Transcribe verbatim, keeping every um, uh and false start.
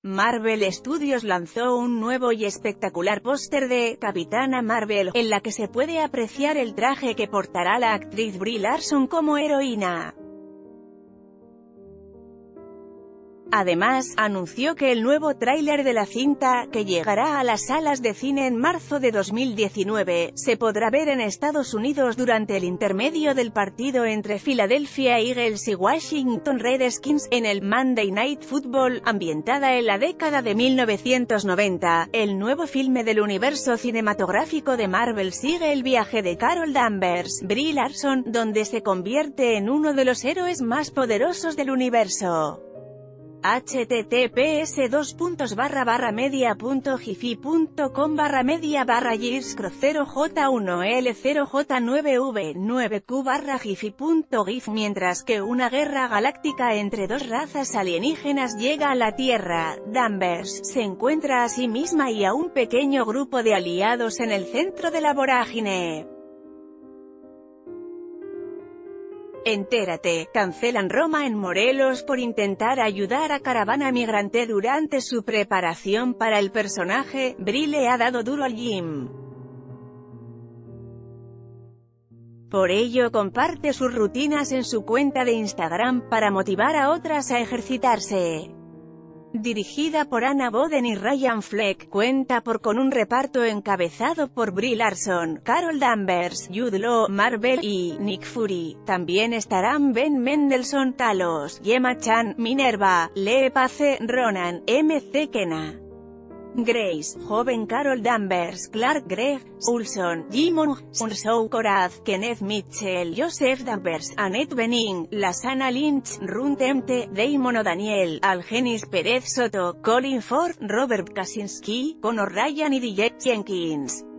Marvel Studios lanzó un nuevo y espectacular póster de Capitana Marvel, en la que se puede apreciar el traje que portará la actriz Brie Larson como heroína. Además, anunció que el nuevo tráiler de la cinta, que llegará a las salas de cine en marzo de dos mil diecinueve, se podrá ver en Estados Unidos durante el intermedio del partido entre Philadelphia Eagles y Washington Redskins, en el Monday Night Football, ambientada en la década de mil novecientos noventa. El nuevo filme del universo cinematográfico de Marvel sigue el viaje de Carol Danvers, Brie Larson, donde se convierte en uno de los héroes más poderosos del universo. https dos puntos barra barra media punto jifi punto com barra media barra jirscro cero j uno l cero j nueve v nueve q barra jifi punto gif. Mientras que una guerra galáctica entre dos razas alienígenas llega a la Tierra, Danvers se encuentra a sí misma y a un pequeño grupo de aliados en el centro de la vorágine. Entérate, cancelan Roma en Morelos por intentar ayudar a caravana migrante durante su preparación para el personaje. Brie le ha dado duro al gym. Por ello comparte sus rutinas en su cuenta de Instagram para motivar a otras a ejercitarse. Dirigida por Anna Boden y Ryan Fleck, cuenta por con un reparto encabezado por Brie Larson, Carol Danvers, Jude Law, Marvel y Nick Fury. También estarán Ben Mendelsohn, Talos, Gemma Chan, Minerva, Lee Pace, Ronan, M C Kenna, Grace, joven Carol Danvers, Clark Gregg, Ulson, Jimon, Ursou Koraz, Kenneth Mitchell, Joseph Danvers, Annette Bening, Lasana Lynch, Run Temte, Damon O'Daniel, Algenis Pérez Soto, Colin Ford, Robert Kaczynski, Connor Ryan y D J Jenkins.